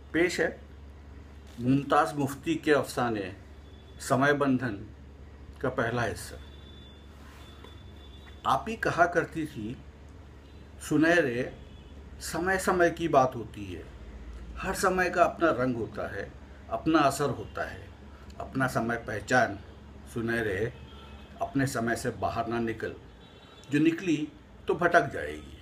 पेश है मुमताज़ मुफ्ती के अफसाने समय बंधन का पहला हिस्सा। आप ही कहा करती थी, सुनहरे, समय समय की बात होती है। हर समय का अपना रंग होता है, अपना असर होता है। अपना समय पहचान सुनहरे, अपने समय से बाहर ना निकल, जो निकली तो भटक जाएगी।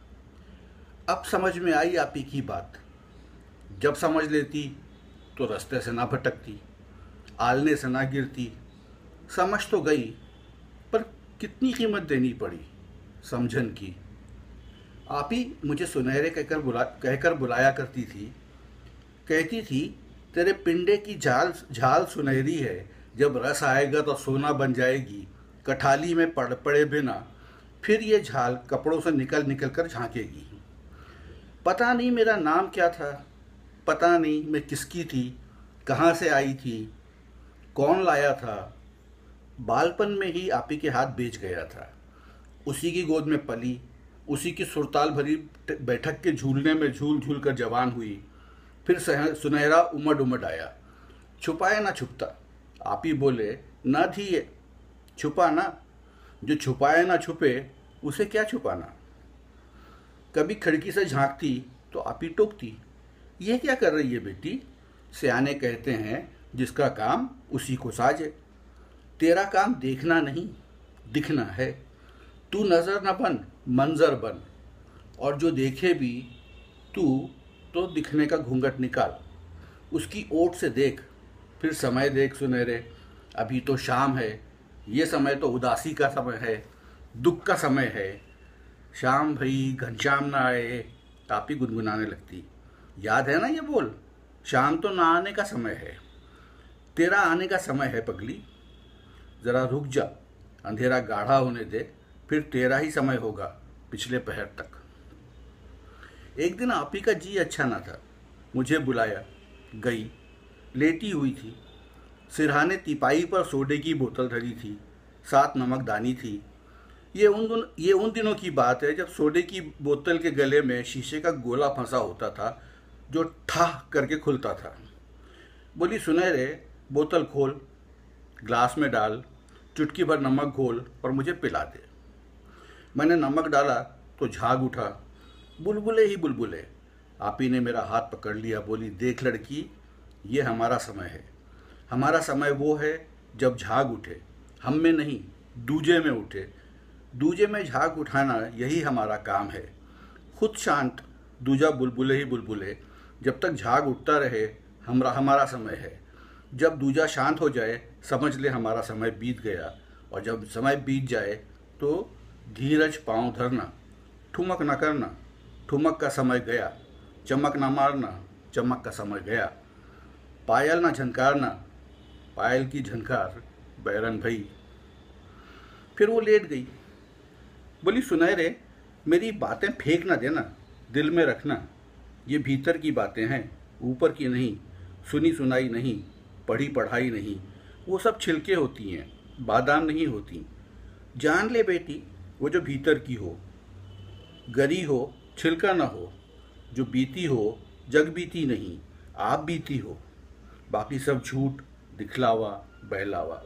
अब समझ में आई आप ही की बात। जब समझ लेती तो रास्ते से ना भटकती, आलने से ना गिरती। समझ तो गई, पर कितनी कीमत देनी पड़ी समझन की। आप ही मुझे सुनहरे कहकर बुलाया करती थी। कहती थी, तेरे पिंडे की झाल झाल सुनहरी है, जब रस आएगा तो सोना बन जाएगी। कठाली में पड़े बिना फिर ये झाल कपड़ों से निकल निकल कर झांकेगी। पता नहीं मेरा नाम क्या था, पता नहीं मैं किसकी थी, कहाँ से आई थी, कौन लाया था। बालपन में ही आप ही के हाथ बेच गया था। उसी की गोद में पली, उसी की सुरताल भरी बैठक के झूलने में झूल झूल कर जवान हुई। फिर सुनहरा उमड़ उमड़ आया। छुपाया ना छुपता। आप ही बोले, ना धीए, छुपा ना। जो छुपाए ना छुपे, उसे क्या छुपाना। कभी खिड़की से झांकती तो आप ही टोकती, ये क्या कर रही है बेटी। सियाने कहते हैं, जिसका काम उसी को साजे। तेरा काम देखना नहीं, दिखना है। तू नज़र न बन, मंजर बन। और जो देखे भी तू, तो दिखने का घूंघट निकाल। उसकी ओट से देख, फिर समय देख सुनहरे। अभी तो शाम है, ये समय तो उदासी का समय है, दुख का समय है। शाम भई घनश्याम ना आए, आप ही गुनगुनाने लगती। याद है ना ये बोल, शाम तो ना आने का समय है, तेरा आने का समय है पगली। ज़रा रुक जा, अंधेरा गाढ़ा होने दे, फिर तेरा ही समय होगा पिछले पहर तक। एक दिन आप ही का जी अच्छा ना था, मुझे बुलाया। गई, लेटी हुई थी। सिरहाने तिपाई पर सोडे की बोतल धरी थी, साथ नमकदानी थी। ये उन दिनों की बात है जब सोडे की बोतल के गले में शीशे का गोला फंसा होता था, जो ठाह करके खुलता था। बोली, सुनहरे, बोतल खोल, ग्लास में डाल, चुटकी भर नमक घोल और मुझे पिला दे। मैंने नमक डाला तो झाग उठा, बुलबुले ही बुलबुले। आप ही ने मेरा हाथ पकड़ लिया, बोली, देख लड़की, ये हमारा समय है। हमारा समय वो है जब झाग उठे, हम में नहीं, दूजे में उठे। दूजे में झाग उठाना यही हमारा काम है। खुद शांत, दूजा बुलबुले ही बुलबुले। जब तक झाग उठता रहे, हमारा समय है। जब दूजा शांत हो जाए, समझ ले हमारा समय बीत गया। और जब समय बीत जाए तो धीरज पांव धरना, ठुमक न करना, ठुमक का समय गया। चमक न मारना, चमक का समय गया। पायल न झनकारना, पायल की झनकार बैरन भई। फिर वो लेट गई। बोली, सुनहरे, मेरी बातें फेंक ना देना, दिल में रखना। ये भीतर की बातें हैं, ऊपर की नहीं, सुनी सुनाई नहीं, पढ़ी पढ़ाई नहीं। वो सब छिलके होती हैं, बादाम नहीं होती। जान ले बेटी, वो जो भीतर की हो, गरी हो, छिलका ना हो। जो बीती हो, जग बीती नहीं, आप बीती हो। बाकी सब झूठ, दिखलावा, बहलावा।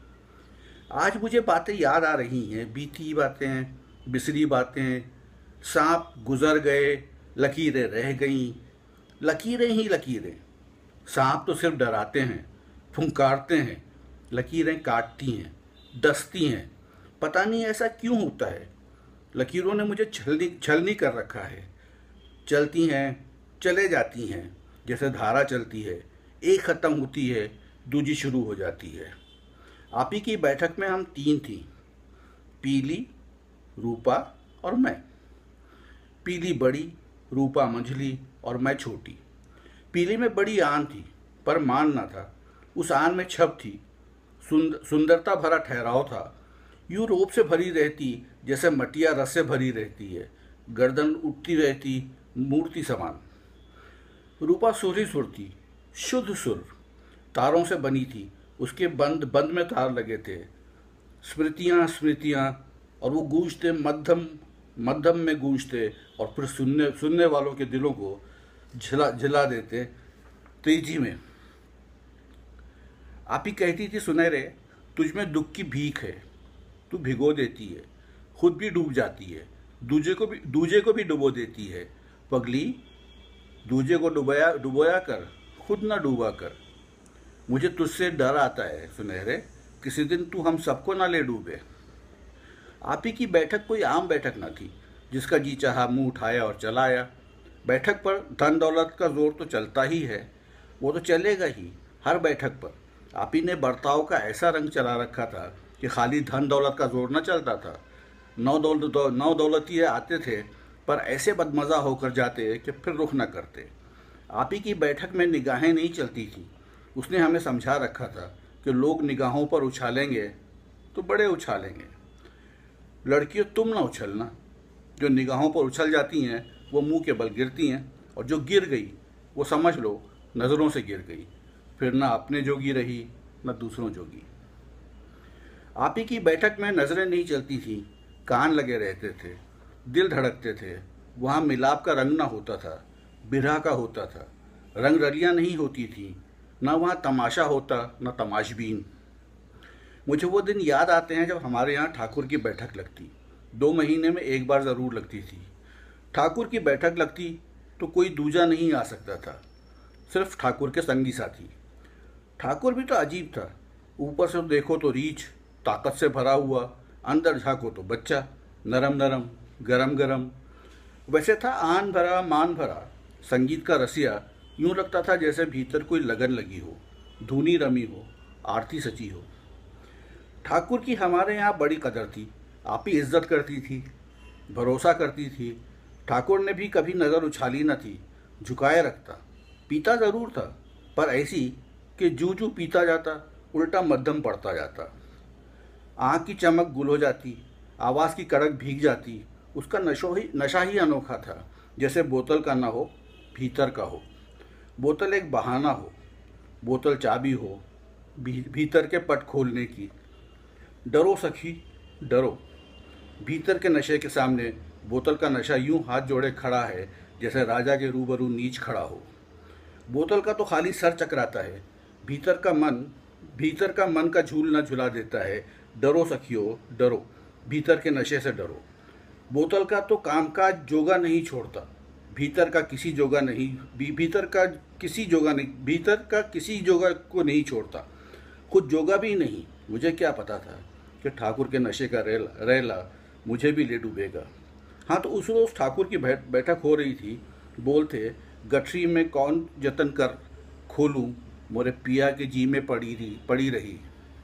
आज मुझे बातें याद आ रही हैं, बीती बातें, बिसरी बातें। सांप गुजर गए, लकीरें रह गईं, लकीरें ही लकीरें। सांप तो सिर्फ डराते हैं, फुंकारते हैं, लकीरें काटती हैं, डसती हैं। पता नहीं ऐसा क्यों होता है। लकीरों ने मुझे छलनी कर रखा है। चलती हैं, चले जाती हैं, जैसे धारा चलती है। एक ख़त्म होती है, दूजी शुरू हो जाती है। आप ही की बैठक में हम तीन थी, पीली, रूपा और मैं। पीली बड़ी, रूपा मंझली और मैं छोटी। पीली में बड़ी आन थी, पर मान ना था। उस आन में छब थी, सुंदरता भरा ठहराव था। यूं रूप से भरी रहती जैसे मटिया रस से भरी रहती है। गर्दन उठती रहती, मूर्ति समान। रूपा सुरी सुर थी, शुद्ध सुर, तारों से बनी थी। उसके बंद बंद में तार लगे थे। स्मृतियाँ स्मृतियाँ, और वो गूंजते, मध्यम में गूंजते, और फिर सुनने वालों के दिलों को झिला देते, तेजी में। आप ही कहती थी सुनहरे, तुझ में दुख की भीख है, तू भिगो देती है, खुद भी डूब जाती है, दूजे को भी डुबो देती है। पगली, दूजे को डुबोया कर, खुद न डूबा कर। मुझे तुझसे डर आता है सुनहरे, किसी दिन तू हम सबको ना ले डूबे। आप ही की बैठक कोई आम बैठक न थी, जिसका जी चाहा मुंह उठाया और चला आया। बैठक पर धन दौलत का जोर तो चलता ही है, वो तो चलेगा ही हर बैठक पर। आप ही ने बर्ताव का ऐसा रंग चला रखा था कि खाली धन दौलत का जोर न चलता था। नौ दौलतिये आते थे, पर ऐसे बदमज़ा होकर जाते कि फिर रुख न करते। आप ही की बैठक में निगाहें नहीं चलती थी। उसने हमें समझा रखा था कि लोग निगाहों पर उछालेंगे तो बड़े उछालेंगे। लड़कियों, तुम ना उछलना। जो निगाहों पर उछल जाती हैं वो मुंह के बल गिरती हैं, और जो गिर गई वो समझ लो नज़रों से गिर गई, फिर ना अपने जोगी रही न दूसरों जोगी। आप ही की बैठक में नज़रें नहीं चलती थी, कान लगे रहते थे, दिल धड़कते थे। वहाँ मिलाप का रंग ना होता था, बिरहा का होता था। रंग रलियाँ नहीं होती थी, ना वहाँ तमाशा होता न तमाशबीन। मुझे वो दिन याद आते हैं जब हमारे यहाँ ठाकुर की बैठक लगती। 2 महीने में एक बार ज़रूर लगती थी। ठाकुर की बैठक लगती तो कोई दूजा नहीं आ सकता था, सिर्फ ठाकुर के संगी साथी। ठाकुर भी तो अजीब था, ऊपर से देखो तो रीछ, ताकत से भरा हुआ, अंदर झाँको तो बच्चा, नरम नरम, गरम गरम। वैसे था आन भरा मान भरा, संगीत का रसिया। यूँ लगता था जैसे भीतर कोई लगन लगी हो, धुनी रमी हो, आरती सची हो। ठाकुर की हमारे यहाँ बड़ी कदर थी। आप ही इज्जत करती थी, भरोसा करती थी। ठाकुर ने भी कभी नज़र उछाली न थी, झुकाए रखता। पीता ज़रूर था, पर ऐसी कि जूं जूं पीता जाता उल्टा मध्यम पड़ता जाता। आँख की चमक गुल हो जाती, आवाज़ की कड़क भीग जाती। उसका नशा ही अनोखा था, जैसे बोतल का ना हो, भीतर का हो। बोतल एक बहाना हो, बोतल चाबी हो भीतर के पट खोलने की। डरो सखी डरो, भीतर के नशे के सामने बोतल का नशा यूं हाथ जोड़े खड़ा है जैसे राजा के रूबरू नीच खड़ा हो। बोतल का तो खाली सर चकराता है, भीतर का मन का झूल न झुला देता है। डरो सखियो डरो, भीतर के नशे से डरो। बोतल का तो कामकाज जोगा नहीं छोड़ता, भीतर का किसी जोगा को नहीं छोड़ता, खुद जोगा भी नहीं। मुझे क्या पता था कि ठाकुर के नशे का रेला मुझे भी ले डूबेगा। हाँ, तो उस रोज़ ठाकुर की बैठक हो रही थी। बोलते, गठरी में कौन जतन कर खोलूं, मोरे पिया के जी में पड़ी रही।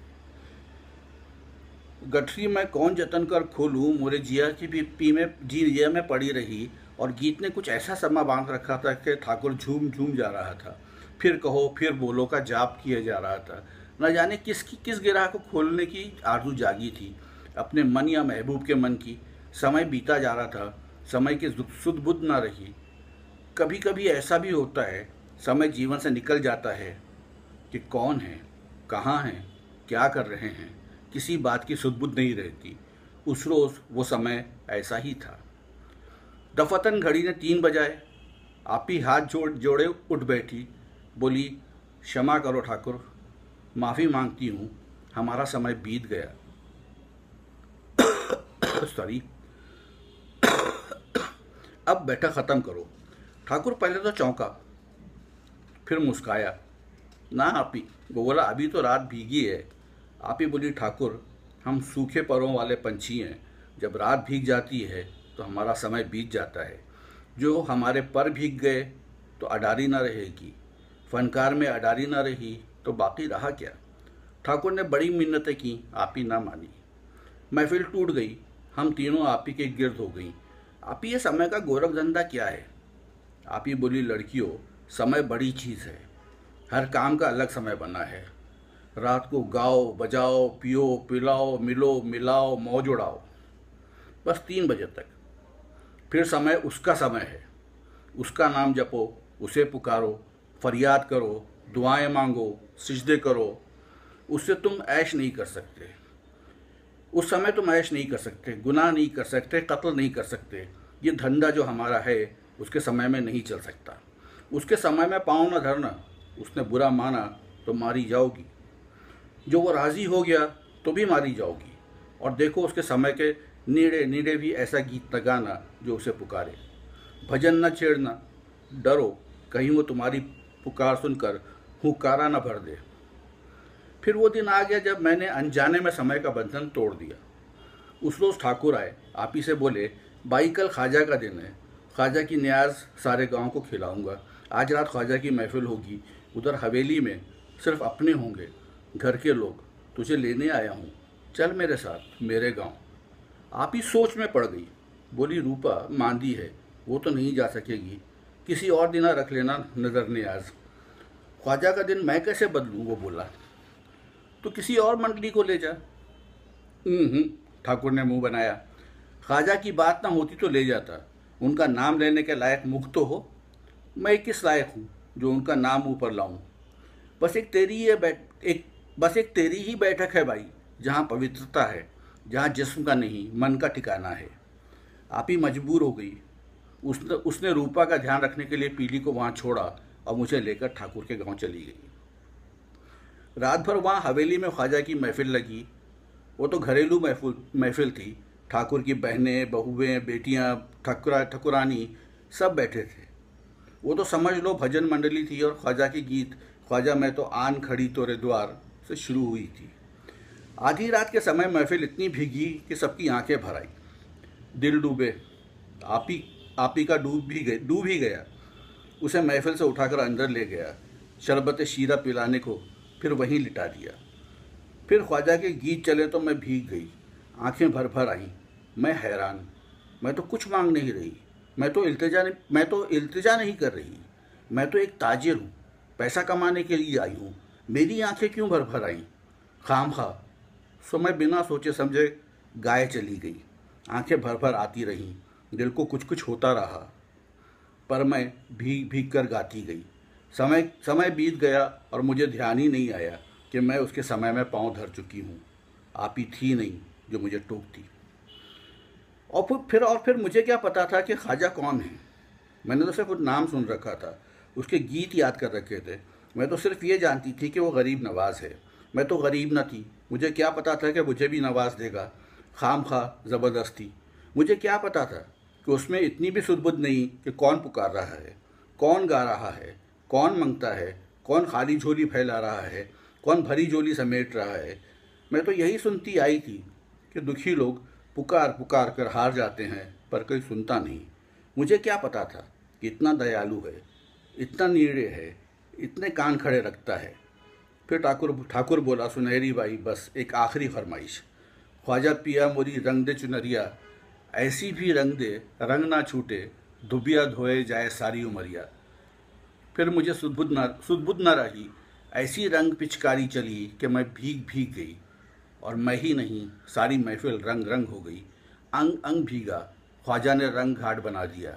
गठरी में कौन जतन कर खोलूं, मोरे जिया की जिया में पड़ी रही। और गीत ने कुछ ऐसा समा बांध रखा था कि ठाकुर झूम झूम जा रहा था। फिर कहो फिर बोलो का जाप किया जा रहा था। न जाने किस गिरह को खोलने की आरज़ू जागी थी, अपने मन या महबूब के मन की। समय बीता जा रहा था, समय की सुध बुध न रही। कभी कभी ऐसा भी होता है, समय जीवन से निकल जाता है कि कौन है, कहाँ हैं, क्या कर रहे हैं, किसी बात की सुध बुध नहीं रहती। उस रोज़ वो समय ऐसा ही था। दफतन घड़ी ने 3 बजाए। आप ही हाथ जोड़े उठ बैठी, बोली, क्षमा करो ठाकुर, माफ़ी मांगती हूँ, हमारा समय बीत गया। सॉरी, अब बैठक ख़त्म करो। ठाकुर पहले तो चौंका, फिर मुस्काया। ना आप ही, वो बोला, अभी तो रात भीगी है। आप ही बोली, ठाकुर, हम सूखे परों वाले पंछी हैं, जब रात भीग जाती है तो हमारा समय बीत जाता है। जो हमारे पर भीग गए तो अडारी ना रहेगी, फनकार में अडारी ना रही तो बाकी रहा क्या। ठाकुर ने बड़ी मिन्नतें की, आप ही ना मानी। महफिल टूट गई, हम तीनों आप ही के गिर्द हो गई। आप ही, ये समय का गोरख धंधा क्या है। आप ही बोली, लड़कियों, समय बड़ी चीज़ है, हर काम का अलग समय बना है। रात को गाओ बजाओ, पियो पिलाओ, मिलो मिलाओ, मौज उड़ाओ, बस 3 बजे तक। फिर समय उसका समय है, उसका नाम जपो, उसे पुकारो, फरियाद करो, दुआएं मांगो, सिजदे करो। उससे तुम ऐश नहीं कर सकते, उस समय तुम ऐश नहीं कर सकते, गुनाह नहीं कर सकते, कत्ल नहीं कर सकते। ये धंधा जो हमारा है उसके समय में नहीं चल सकता। उसके समय में पाँव न धरना, उसने बुरा माना तो मारी जाओगी, जो वो राज़ी हो गया तो भी मारी जाओगी। और देखो उसके समय के नीड़े नीड़े भी ऐसा गीत न गाना जो उसे पुकारे। भजन न छेड़ना, डरो कहीं वो तुम्हारी पुकार सुनकर हुंकारा न भर दे। फिर वो दिन आ गया जब मैंने अनजाने में समय का बंधन तोड़ दिया। उस रोज़ ठाकुर आए, आप ही से बोले, बाई कल ख्वाजा का दिन है, ख्वाजा की न्याज सारे गांव को खिलाऊंगा। आज रात ख्वाजा की महफिल होगी, उधर हवेली में सिर्फ अपने होंगे, घर के लोग। तुझे लेने आया हूँ, चल मेरे साथ मेरे गांव। आप ही सोच में पड़ गई, बोली, रूपा मांदी है, वो तो नहीं जा सकेगी, किसी और दिन रख लेना नज़र न्याज। ख्वाजा का दिन मैं कैसे बदलूँ, वो बोला, तो किसी और मंडली को ले जा। ठाकुर ने मुंह बनाया। ख्वाजा की बात ना होती तो ले जाता, उनका नाम लेने के लायक मुख तो हो। मैं किस लायक हूँ जो उनका नाम ऊपर लाऊं। बस एक तेरी ही बैठक है भाई, जहाँ पवित्रता है, जहाँ जिस्म का नहीं मन का ठिकाना है। आप ही मजबूर हो गई। उसने रूपा का ध्यान रखने के लिए पीली को वहाँ छोड़ा और मुझे लेकर ठाकुर के गांव चली गई। रात भर वहाँ हवेली में ख्वाजा की महफिल लगी। वो तो घरेलू महफिल थी। ठाकुर की बहनें, बहुएं, बेटियां, ठकुरानी सब बैठे थे। वो तो समझ लो भजन मंडली थी और ख्वाजा की गीत ख्वाजा मैं तो आन खड़ी तोरे द्वार से शुरू हुई थी। आधी रात के समय महफिल इतनी भीगी कि सबकी आंखें भर आई, दिल डूबे। आप ही का डूब ही गया। उसे महफिल से उठाकर अंदर ले गया, शरबत शीरा पिलाने को, फिर वहीं लिटा दिया। फिर ख्वाजा के गीत चले तो मैं भीग गई, आंखें भर भर आईं। मैं हैरान, मैं तो कुछ मांग नहीं रही, मैं तो इल्तिजा नहीं कर रही, मैं तो एक ताजिर हूँ, पैसा कमाने के लिए आई हूँ, मेरी आंखें क्यों भर भर आईं खामखा। सो मैं बिना सोचे समझे गाय चली गई। आंखें भर भर आती रहीं, दिल को कुछ कुछ होता रहा, पर मैं भीग भीग कर गाती गई। समय बीत गया और मुझे ध्यान ही नहीं आया कि मैं उसके समय में पाँव धर चुकी हूँ। आप ही थी नहीं जो मुझे टोकती। और फिर मुझे क्या पता था कि ख्वाजा कौन है। मैंने तो सिर्फ नाम सुन रखा था, उसके गीत याद कर रखे थे। मैं तो सिर्फ ये जानती थी कि वो गरीब नवाज है। मैं तो गरीब न थी, मुझे क्या पता था कि मुझे भी नवाज देगा खामखा ज़बरदस्ती। मुझे क्या पता था कि उसमें इतनी भी सुध-बुध नहीं कि कौन पुकार रहा है, कौन गा रहा है, कौन मंगता है, कौन खाली झोली फैला रहा है, कौन भरी झोली समेट रहा है। मैं तो यही सुनती आई थी कि दुखी लोग पुकार पुकार कर हार जाते हैं, पर कोई सुनता नहीं। मुझे क्या पता था कि इतना दयालु है, इतना नीड़े है, इतने कान खड़े रखता है। फिर ठाकुर बोला, सुनहरी बाई बस एक आखिरी फरमाइश, ख्वाजा पिया मोरी रंग दे चुनरिया, ऐसी भी रंग दे रंग ना छूटे, धुबिया धोए जाए सारी उमरिया। फिर मुझे सुध-बुध न रही, ऐसी रंग पिचकारी चली कि मैं भीग भीग गई, और मैं ही नहीं सारी महफिल रंग रंग हो गई। अंग अंग भीगा, ख्वाजा ने रंग घाट बना दिया।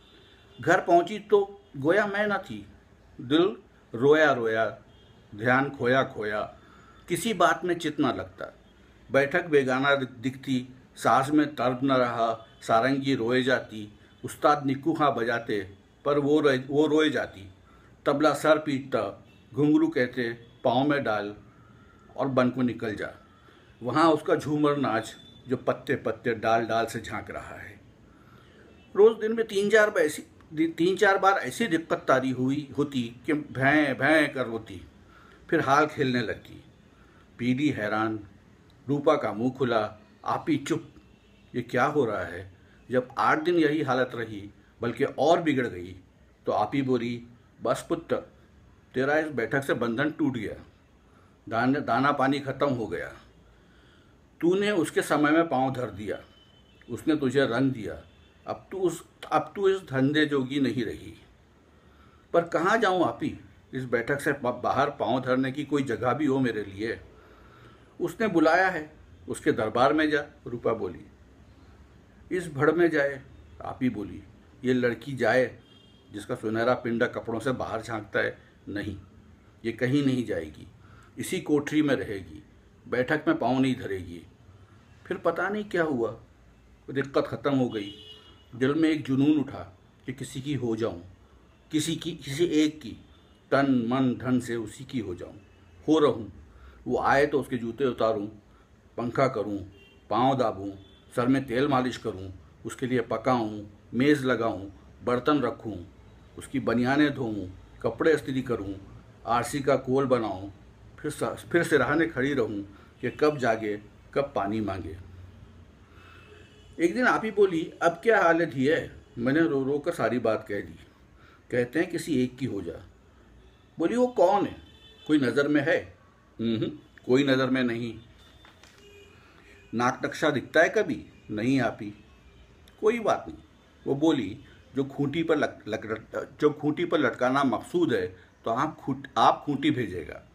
घर पहुंची तो गोया मैं न थी, दिल रोया रोया, ध्यान खोया खोया, किसी बात में चित न लगता। बैठक बेगाना दिखती, साज में तर्ब न रहा, सारंगी रोए जाती, उस्ताद निक्कू खां बजाते पर वो रोए जाती, तबला सर पीटता, घुंघरू कहते पाँव में डाल और बन को निकल जा। वहाँ उसका झूमर नाच जो पत्ते पत्ते डाल डाल से झांक रहा है। रोज़ दिन में तीन चार बार ऐसी दिक्कत तारी होती कि भैं भैं कर रोती, फिर हाल खेलने लगती। पीली हैरान, रूपा का मुंह खुला, आप ही चुप, ये क्या हो रहा है। जब 8 दिन यही हालत रही, बल्कि और बिगड़ गई, तो आप ही बोली, बस पुत्र, तेरा इस बैठक से बंधन टूट गया, दाना पानी खत्म हो गया। तूने उसके समय में पाँव धर दिया, उसने तुझे रंग दिया, अब तू इस धंधे जोगी नहीं रही। पर कहाँ जाऊँ आप ही, इस बैठक से बाहर पाँव धरने की कोई जगह भी हो मेरे लिए। उसने बुलाया है, उसके दरबार में जा, रूपा बोली। इस भड़ में जाए, आप ही बोली। ये लड़की जाए जिसका सुनहरा पिंडा कपड़ों से बाहर झांकता है, नहीं, ये कहीं नहीं जाएगी, इसी कोठरी में रहेगी, बैठक में पाँव नहीं धरेगी। फिर पता नहीं क्या हुआ, दिक्कत ख़त्म हो गई। दिल में एक जुनून उठा कि किसी की हो जाऊं, किसी एक की, तन मन धन से उसी की हो जाऊं, हो रहूं। वो आए तो उसके जूते उतारूं, पंखा करूं, पाँव दाबूं, सर में तेल मालिश करूं, उसके लिए पकाऊं, मेज़ लगाऊं, बर्तन रखूं, उसकी बनियानें धोऊं, कपड़े इस्त्री करूं, आरसी का कोल बनाऊं, फिर सिरहाने खड़ी रहूं कि कब जागे कब पानी मांगे। एक दिन आप ही बोली, अब क्या हालत ही है। मैंने रो रो कर सारी बात कह दी। कहते हैं किसी एक की हो जा। बोली, वो कौन है, कोई नज़र में है? कोई नज़र में नहीं। नाक नक्शा दिखता है कभी? नहीं आप ही। कोई बात नहीं। वो बोली, जो खूंटी पर लटकाना मकसूद है तो आप खूंटी भेजेगा।